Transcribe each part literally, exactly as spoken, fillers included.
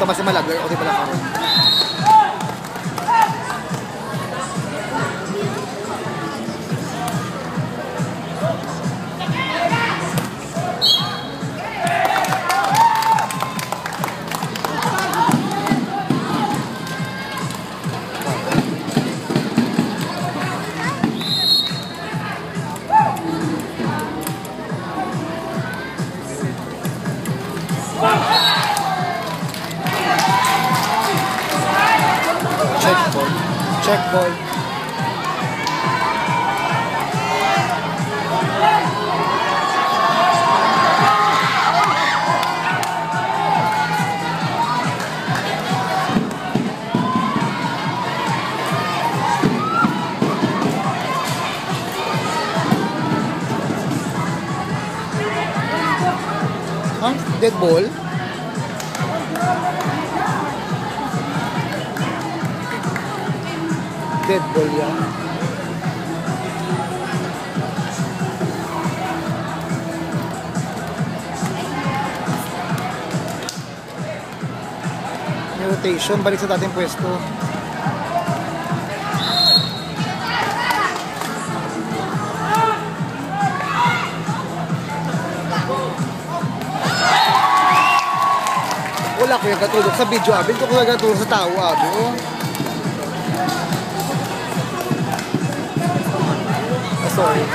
ito mas malagay. Okay pala ako. Check ball. Check ball. Huh? Dead ball? Dead ball yan. May rotation, balik sa dating pwesto. Wala ko yung katulog sa video, abi. Ito ko yung katulog sa tao, abi. Oh. Sorry.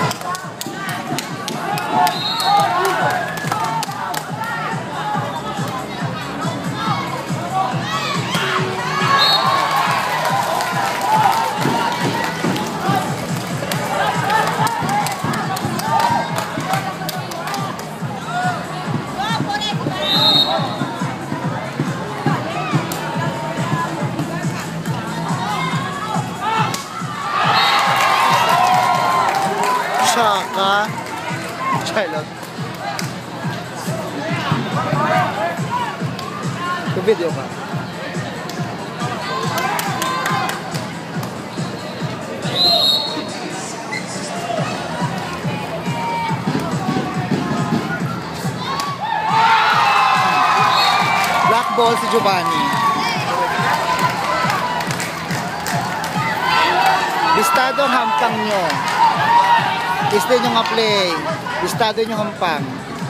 Saka Charlotte. Ito video ka. Black ball si Giovanni. Listado ang hampang nyo. Listado nyo nga play. Listado nyo hampang.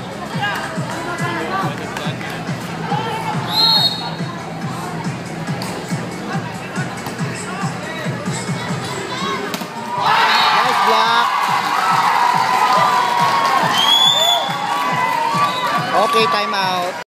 Nice block. Okay, time out.